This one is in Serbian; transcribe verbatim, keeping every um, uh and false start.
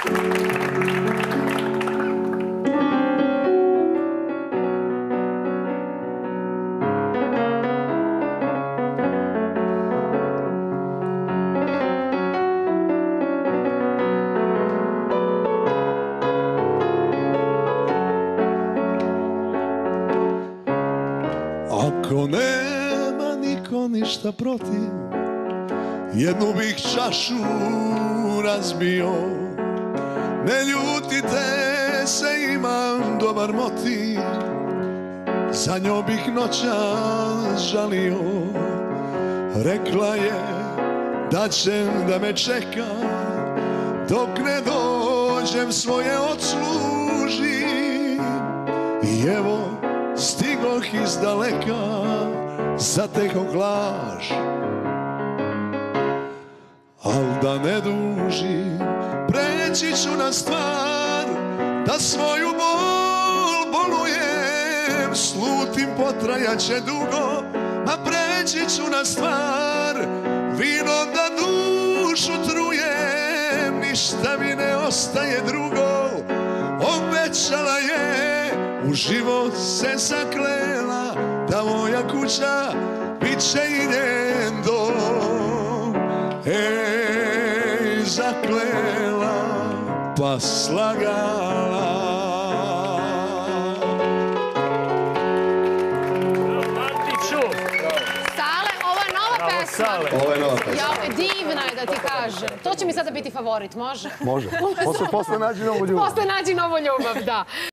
Ako nema niko ništa protiv, jednu bih čašu razbio. Ne ljutite se, imam dobar motiv, za njom bih noćas žalio. Rekla je da će da me čeka, dok ne dođem svoje odslužim. I evo stigoh iz daleka, zatekoh laž, al da ne dužim, preći ću na stvar, da svoju bol bolujem, slutim potrajaće dugo, a preći ću na stvar, vino da dušu trujem, ništa mi ne ostaje drugo. Obećala je, u život se zaklela, da moja kuća bit će i njen dom. Ej, zaklela pa slagala. Sale, ovo je nova pesma. Ovo je nova pesma. Ja, divna je da ti kažem. To će mi sada biti favorit, može? Može. Posle nađi novu ljubav. Posle nađi novu ljubav, da.